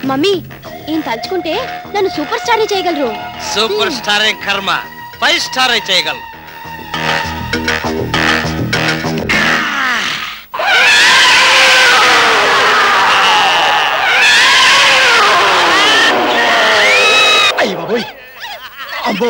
Mummy ఈయన తలుచుకుంటే నన్ను సూపర్ స్టార్ చేయగలరు. సూపర్ స్టార్ కర్మ, 5 స్టార్ చేయగలరు. అయ్య బాబోయ్, అబ్బో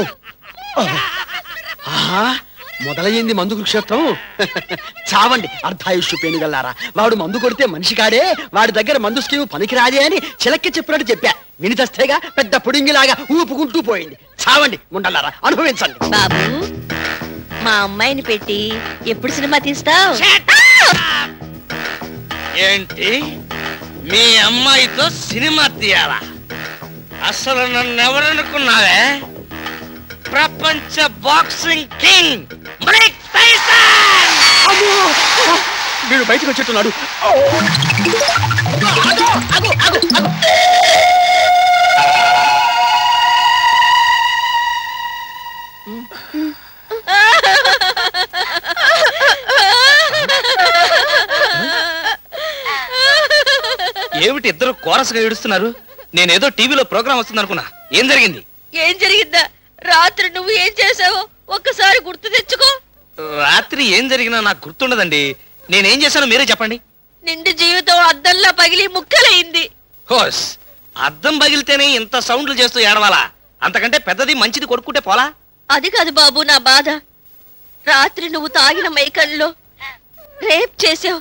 మొదలయ్యింది మందు కురుక్షేత్రం. చావండి అర్ధాయుష్యు పేనుగల్లారా. వాడు మందు కొడితే మనిషి కాడే, వాడి దగ్గర మందు స్కీము పనికిరాదే అని చిలక్కి చెప్పినట్టు చెప్పా. విని తెస్తేగా పెద్ద పుడింగిలాగా ఊపుకుంటూ పోయింది. చావండి ముండల్లారా, అనుభవించండి. బాబు, మా అమ్మాయిని పెట్టి ఎప్పుడు సినిమా తీస్తావు? ఏంటి మీ అమ్మాయితో సినిమా తీయాలా? అసలు నన్ను ఎవరనుకున్నావే? ప్రపంచ బాక్సింగ్ కింగ్ మైక్ టైసన్. వీడు బయటకు వచ్చేట్టున్నాడు. ఏమిటి ఇద్దరు కోరసగా ఏడుస్తున్నారు? నేనేదో టీవీలో ప్రోగ్రామ్ వస్తుంది అనుకున్నా. ఏం జరిగింది? ఏం జరిగిందా? రాత్రి నువ్వు ఏం చేసావో ఒక్కసారి గుర్తు తెచ్చుకో. రాత్రి ఏం జరిగినా నాకు గుర్తుండదండి. నేనేం చేశానో మీరే చెప్పండి. నిండు జీవితం అద్దంలా పగిలి ముక్కలైంది. హోస్, అద్దం పగిలితేనే ఇంత సౌండ్లు చేస్తూ ఏడవాలా? అంతకంటే పెద్దది మంచిది కొడుకుంటే పోలా? అది కాదు బాబు నా బాధ. రాత్రి నువ్వు తాగిన మైకంలో రేప్ చేసావు.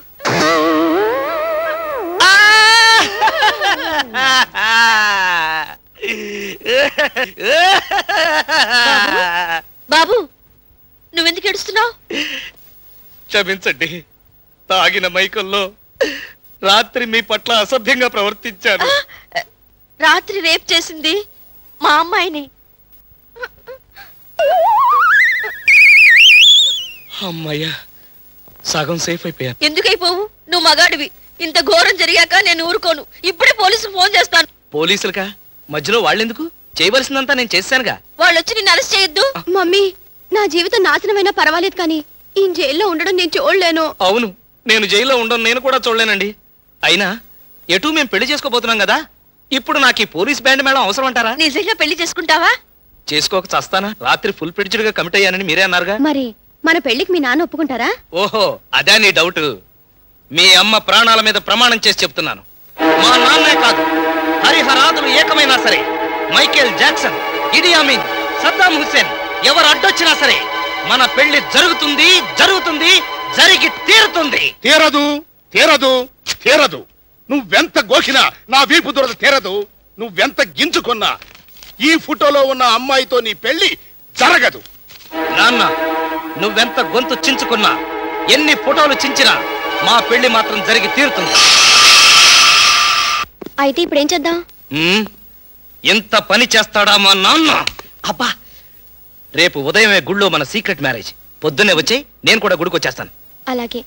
బాబు, నువ్వెందుకు ఏడుస్తున్నావు? క్షమించండి, తాగిన మైకంలో రాత్రి మీ పట్ల అసభ్యంగా ప్రవర్తించాను. రాత్రి రేప్ చేసింది మా అమ్మాయిని. అమ్మయ్యా, సగం సేఫ్ అయిపోయా. ఎందుకైపోవు? నువ్వు మగాడివి. ఇంత ఘోరం జరిగాక నేను ఊరుకోను. ఇప్పుడే పోలీసులు ఫోన్ చేస్తాను. పోలీసులకా? మధ్యలో వాళ్ళెందుకు? చేయవలసిందంతా నేను చేశానుగా. వాళ్ళు వచ్చి నిన్ను అరెస్ట్ చేయొద్దు. మమ్మీ, నా జీవితం నాశనమైనా పర్వాలేదు కానీ ఈ జైల్లో ఉండడం నేను చూడలేను. అవును, నేను జైల్లో ఉండను, నేను కూడా చూడలేనండి. అయినా ఎటు మేము పెళ్లి చేసుకోబోతున్నాం కదా, ఇప్పుడు నాకు ఈ పోలీస్ బ్యాండ్ మేడం అవసరం అంటారా? నిజంగా పెళ్లి చేసుకుంటావా? చేసుకోక చస్తానా? రాత్రి ఫుల్ పిడిచిడ్ గా కమిట్ అయ్యానని మీరే అన్నారుగా. మరి మన పెళ్లికి మీ నాన్న ఒప్పుకుంటారా? ఓహో, అదే నీ డౌట్. మీ అమ్మ ప్రాణాల మీద ప్రమాణం చేసి చెప్తున్నాను, మా నాన్నే కాదు, హరిహరాదులు ఏకమైనా సరే, Michael Jackson, Idi Amin, Saddam Hussein ఎవరు అడ్డొచ్చినా సరే మన పెళ్లి జరుగుతుంది, జరుగుతుంది, జరిగి తీరుతుంది. తీరదు, తీరదు, తీరదు. నువ్వెంత గోకినా నా వీపు దొరద తీరదు. నువ్వెంత గింజుకున్నా ఈ ఫోటోలో ఉన్న అమ్మాయితో నీ పెళ్లి జరగదు. నాన్న, నువ్వెంత గొంతు చించుకున్నా, ఎన్ని ఫోటోలు చించినా మా పెళ్లి మాత్రం జరిగి తీరుతుంది. అయితే ఇప్పుడు ఏం చేద్దాం? ఎంత పని చేస్తాడా మా నాన్న? అబ్బా, రేపు ఉదయమే గుళ్ళో మన సీక్రెట్ మ్యారేజ్. పొద్దున్నే వచ్చి నేను కూడా గుడికి వచ్చేస్తాను. అలాగే.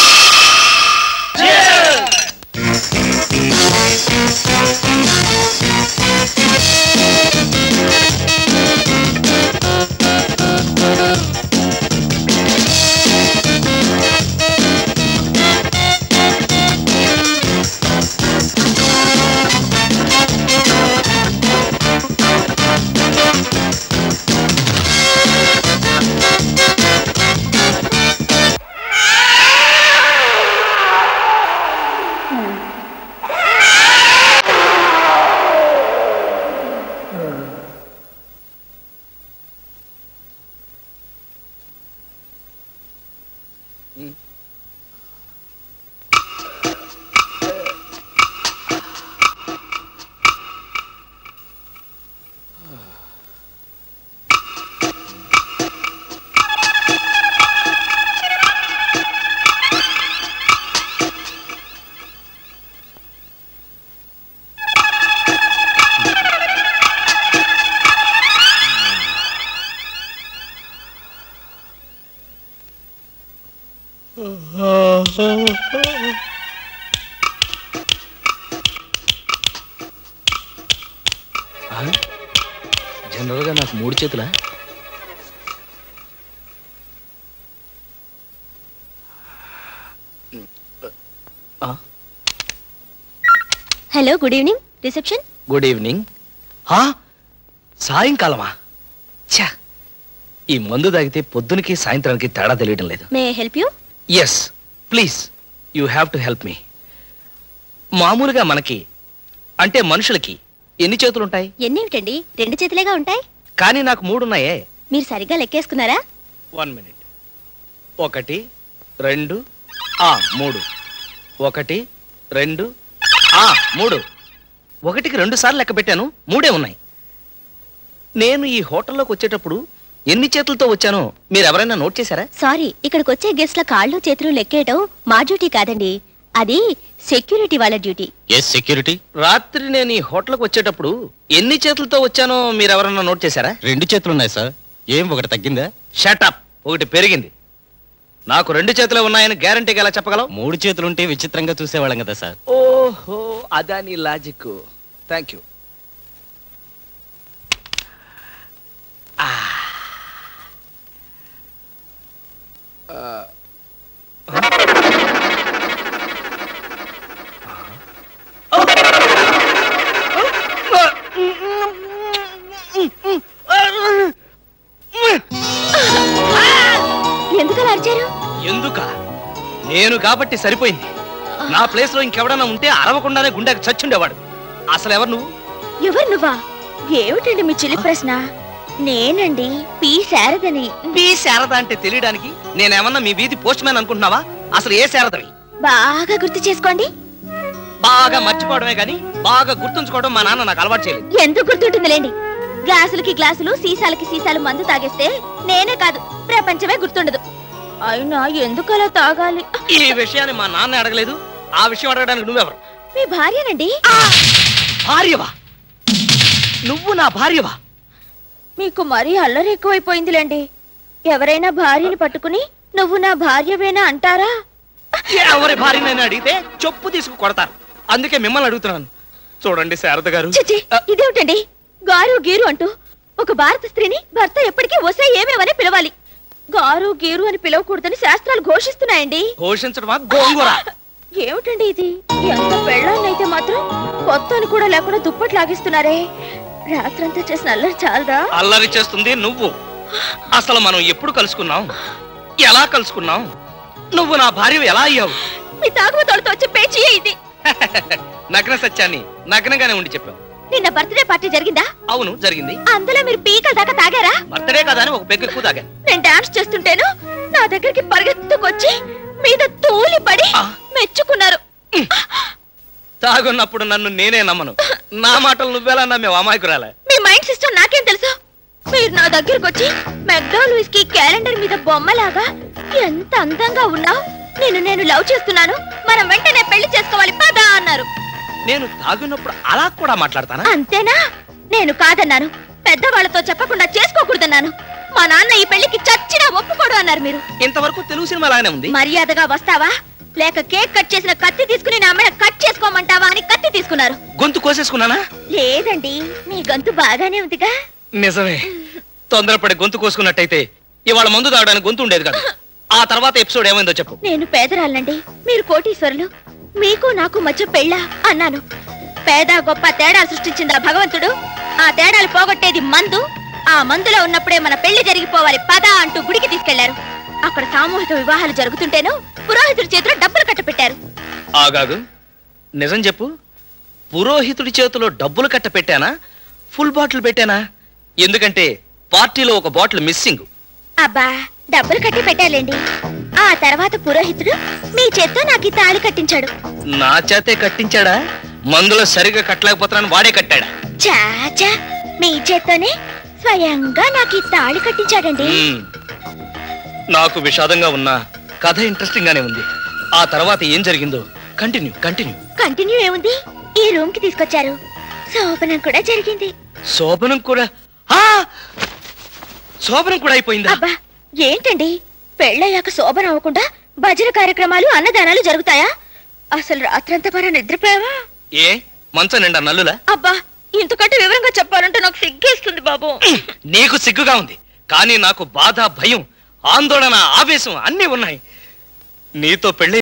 జనరల్ గా నాకు 3 చేతులా? Hello, good evening. Reception. Good evening. సాయంకాలమా? ఛా, ఈ మందు తాగితే పొద్దునకి సాయంత్రానికి తేడా తెలియడం లేదు. May help you? Yes please, you have to help me. మామూలుగా మనకి అంటే మనుషులకి ఎన్ని చేతులుంటాయి? ఎన్నేమిటండి, 2 చేతులేగా ఉంటాయి. కానీ నాకు 3 ఉన్నాయే. మీరు సరిగ్గా లెక్కేసుకున్నారా? 1 minute. 1 2 3. 1 2 3. 1కి 2 సార్లు లెక్క పెట్టాను, 3 ఉన్నాయి. నేను ఈ హోటల్లోకి వచ్చేటప్పుడు ఎన్ని చేతులతో వచ్చానో మీరు ఎవరైనా నోట్ చేశారా? సారీ, ఇక్కడికి వచ్చే గెస్ట్ల కాళ్ళు చేతులు లెక్కేయటం మా డ్యూటీ కాదండి, అది సెక్యూరిటీ వాళ్ళ డ్యూటీ. As security. రాత్రి నేను ఈ హోటల్కి వచ్చేటప్పుడు ఎన్ని చేతులతో వచ్చానో మీరు ఎవరైనా నోట్ చేశారా? 2 చేతులు ఉన్నాయి సార్. ఏం ఒకటి తగ్గిందా? షటప్, 1 పెరిగింది. నాకు 2 చేతులు ఉన్నాయని గ్యారంటీగా ఎలా చెప్పగలవు? 3 చేతులుంటే విచిత్రంగా చూసేవాళ్ళం కదా సార్. ఓహో, అదా నీ లాజిక్. Thank you. ఎందుకలా అరిచారు? ఎందుక? నేను కాబట్టి సరిపోయింది. నా ప్లేస్ లో ఇంకెవడన్నా ఉంటే అరవకుండానే గుండెకి చచ్చుండేవాడు. అసలు ఎవరు నువ్వు? ఎవరు నువ్వా? ఏమిటండి మీ చిలి ప్రశ్న? నేనండి పి శారదని. పి శారద అంటే తెలియడానికి నేనేమన్నా మీ వీధి పోస్ట్ మ్యాన్ అనుకుంటున్నావా? అసలు ఏ శారదవి? బాగా గుర్తు చేసుకోండి. బాగా మర్చిపోవడమే గాని బాగా గుర్తుంచుకోవడం మా నాన్న నాకు అలవాటు చేయలేదు. ఎందుకు గుర్తుంటుందిలేండి, గ్లాసులకి గ్లాసులు సీసాలకి సీసాలు మందు తాగేస్తే నేనే కాదు ప్రపంచమే గుర్తుండదు. అయినా ఎందుకు అలా తాగాలి? ఈ విషయాన్ని మా నాన్న అడగలేదు. ఆ విషయం అడగడానికి నువ్వెవరు? మీ భార్యనండి. భార్యవా? నువ్వు నా భార్యవా? మీకు మరీ అల్లరి ఎక్కువైపోయిందిలేండి. ఎవరైనా భార్యని పట్టుకుని నువ్వు నా భార్యవేనా అంటారా? ఎవరి భార్యనైనా అడిగితే చెప్పు తీసుకు కొడతారు. అందుకే మిమ్మల్ని అడుగుతున్నాను. చూడండి శారద గారు. చిచి, ఇదేమిటండి గారు గీరు అంటూ? ఒక భారత స్త్రీని భర్త ఎప్పటికీ వసే ఏమేమని పిలవాలి. గారు గీరు అని పిలవకూడదని శాస్త్రాలు ఘోషిస్తున్నాయండి. ఘోషించడమా గోంగూర? ఏమిటండి ఇది? ఎంత పెళ్ళాన్నైతే మాత్రం కొత్తని కూడా లేకుండా దుప్పట్లు లాగిస్తున్నారే. రాత్రంతా చేసిన అల్లరి చాలదా? అల్లరి చేస్తుంది నువ్వు. అసలు మనం ఎప్పుడు కలుసుకున్నాం? ఎలా కలుసుకున్నాం? నువ్వు నా భార్య ఎలా అయ్యావు? మీ తాగుబోతులతో వచ్చే పేచీ ఇది. నగ్న సత్యాన్ని నగ్నంగానే ఉండి చెప్పావు. నిన్న బర్త్డే పార్టీ జరిగిందా? అవును జరిగింది. అందులో మీరు పీకల దాకా తాగారా? బర్త్డే కదా అని ఒక పెగ్గు ఎక్కువ తాగా. నేను డాన్స్ చేస్తుంటేను నా దగ్గరికి పరిగెత్తుకొచ్చి మీద తూలి పడి మెచ్చుకున్నారు. తాగున్నప్పుడు నన్ను నేనే నమ్మను. నా మాటలు నువ్వెలా నమ్మేవు అమాయకురాలే? మీ మైండ్ సిస్టమ్ నాకేం తెలుసు? మీరు నా దగ్గరకు వచ్చి మెక్డోల్ విస్కీ క్యాలెండర్ మీద బొమ్మలాగా ఎంత అందంగా ఉన్నావు, నేను లవ్ చేస్తున్నాను, మనం వెంటనే పెళ్లి చేసుకోవాలి పదా అన్నారు. నేను తాగున్నప్పుడు అలా కూడా మాట్లాడతానా? అంతేనా? నేను కాదన్నాను, పెద్దవాళ్లతో చెప్పకుండా చేసుకోకూడదన్నాను. మా నాన్న ఈ పెళ్లికి చచ్చినా ఒప్పుకోడు అన్నారు. మీరు ఇంతవరకు తెలుగు సినిమా లాగానే ఉంది. మర్యాదగా వస్తావా లేక కేక్ కట్ చేసిన కత్తి తీసుకుని నా మీద కట్ చేసుకోమంటావా అని కత్తి తీసుకున్నారు. గొంతు కోసేసుకున్నానా? లేదండి, మీ గొంతు బాగానే ఉందిగా. నిజమే, తొందరపడి గొంతు కోసుకున్నట్టయితే ఇవాళ మందు తాగడానికి గొంతు ఉండేది కాదు. ఆ తర్వాత ఎపిసోడ్ ఏమైందో చెప్పు. నేను పేదరాలండి, మీరు కోటీశ్వరులు, మీకు నాకు మధ్య పెళ్ళా అన్నాను. పేద గొప్ప తేడా సృష్టించింది ఆ భగవంతుడు. ఆ తేడాలు పోగొట్టేది మందు. ఆ మందులో ఉన్నప్పుడే మన పెళ్లి జరిగిపోవాలి పదా అంటూ గుడికి తీసుకెళ్లారు. అక్కడ సామూహిక వివాహాలు జరుగుతుంటేను పురోహితుడి చేతిలో డబ్బులు కట్టపెట్టారు. ఆగాగు, నిజం చెప్పు. పురోహితుడి చేతిలో డబ్బులు కట్ట పెట్టానా, ఫుల్ బాటిల్ పెట్టానా? ఎందుకంటే పార్టీలో ఒక బాటిల్ మిస్సింగ్. అబ్బా, డబ్బులు కట్టి పెట్టాలండి. ఆ తర్వాత పురోహితుడు మీ చేత్తో నాకు తాళి కట్టించాడు. నా చేతే కట్టించాడా? మందులో సరిగా కట్టలేకపోతున్నాను వాడే కట్టాడా? చాచా, మీ చేత్తోనే స్వయంగా నాకు తాళి కట్టించాడండి. నాకు విషాదంగా ఉన్నా కథ ఇంట్రెస్టింగ్ గానే ఉంది. ఆ తర్వాత ఏం జరిగిందో కంటిన్యూ. కంటిన్యూ ఏముంది? ఈ రూమ్ కి తీసుకొచ్చారు, శోభనం కూడా జరిగింది. శోభనం కూడా అయిపోయిందా? అబ్బా, ఏంటండి పెళ్ళయ్యాక శోభనం అవ్వకుండా భజన కార్యక్రమాలు అన్నదానాలు జరుగుతాయా? అసలు రాత్రంతా para నిద్రపోయావా? ఏ మంచం నిండా నల్లులా? అబ్బా, ఇంతకంటే వివరంగా చెప్పాలంటే నాకు సిగ్గేస్తుంది బాబు. నీకు సిగ్గుగా ఉంది, కానీ నాకు బాధ, భయం, ఆందోళన, ఆవేశం అన్నీ ఉన్నాయి. నీతో పెళ్లి